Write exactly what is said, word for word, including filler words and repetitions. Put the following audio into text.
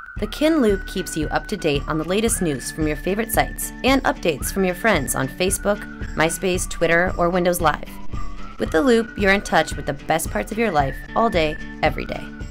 The Kin Loop keeps you up to date on the latest news from your favorite sites and updates from your friends on Facebook, MySpace, Twitter, or Windows Live. With the Loop, you're in touch with the best parts of your life all day, every day.